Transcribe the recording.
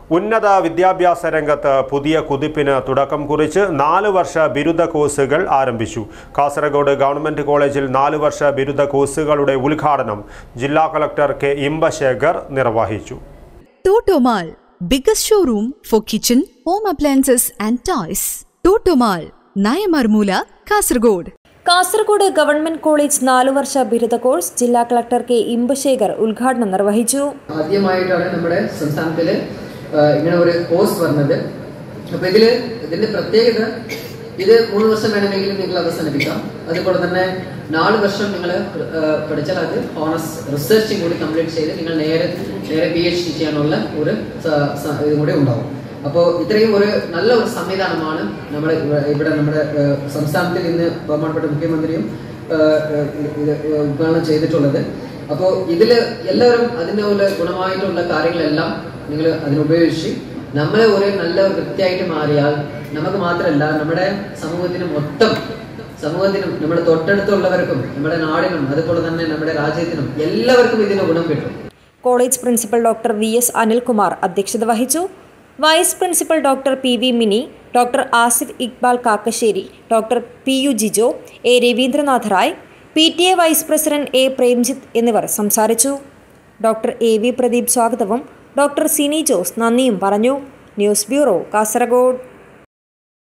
ഉന്നത വിദ്യാഭ്യാസ രംഗത്ത് പുതിയ കുതിപ്പിന് തുടക്കം കുറിച്ച് 4 വർഷ ബിരുദ കോഴ്സുകൾ ആരംഭിച്ചു. കാസർഗോഡ് ഗവൺമെന്റ് കോളേജിൽ 4 വർഷ ബിരുദ കോഴ്സുകളുടെ ഉദ്ഘാടനം ജില്ലാ കളക്ടർ കെ ഇമ്പശേഖർ നിർവഹിച്ചു. Totomal, biggest showroom for kitchen, home appliances and toys. Totomal, Nayamarmula, Kasaragod. Kasaragod government college 4 വർഷ ബിരുദ കോഴ്സ് ജില്ലാ കളക്ടർ കെ ഇമ്പശേഖർ ഉദ്ഘാടനം നിർവഹിച്ചു. ആദ്യമായിട്ടാണ് നമ്മുടെ സംസ്ഥാനത്തിൽ ഇങ്ങനെ ഒരു കോഴ്സ് വന്നത്. അപ്പോൾ ഇതിന്റെ പ്രത്യേകത ഇത് 3 വർഷം വേണമെങ്കിലും നിങ്ങൾ അവസാനിപ്പിക്കാം. അതുപോലെ തന്നെ 4 വർഷം നിങ്ങൾ പഠിച്ചാൽ അത് ഹോണേഴ്സ് റിസർച്ചും കൂടി കംപ്ലീറ്റ് ചെയ്ത് നിങ്ങൾ നേരെ PhD ചെയ്യാനുള്ള ഒരു ഇതും കൂടി ഉണ്ടാവും. അപ്പോൾ ഇത്രയും ഒരു നല്ല ഒരു സംവിധാനമാണ് ഇവിടെ നമ്മുടെ സംസ്ഥാനത്തിൽ ഇന്ന് ബഹുമാനപ്പെട്ട മുഖ്യമന്ത്രിയും ഉദ്ഘാടനം ചെയ്തിട്ടുള്ളത്. അപ്പോൾ ഇതിൽ എല്ലാവരും അതിൻ്റെ പോലെ ഗുണമായിട്ടുള്ള കാര്യങ്ങളെല്ലാം നിങ്ങൾ അതിനുപയോഗിച്ച് നമ്മളെ ഒരു നല്ല വ്യക്തിയായിട്ട് മാറിയാൽ നമുക്ക് മാത്രമല്ല നമ്മുടെ സമൂഹത്തിനും നമ്മുടെ തൊട്ടടുത്തുള്ളവർക്കും നമ്മുടെ നാടിനും അതുപോലെ തന്നെ നമ്മുടെ രാജ്യത്തിനും എല്ലാവർക്കും ഇതിന്റെ ഗുണം കിട്ടും. College principal doctor VS Anilkumar അധ്യക്ഷത വഹിച്ചു. Vice principal doctor PV Mini, doctor Asif Iqbal Kakkassery, doctor PU Jijo, A Raveendranath Rai, PTA vice president A Premjith എന്നിവർ സംസാരിച്ചു. ഡോക്ടർ AV പ്രദീപ് സ്വാഗതവും ഡോക്ടർ സിനി ജോസ് നന്ദിയും പറഞ്ഞു. News bureau, Kasaragod.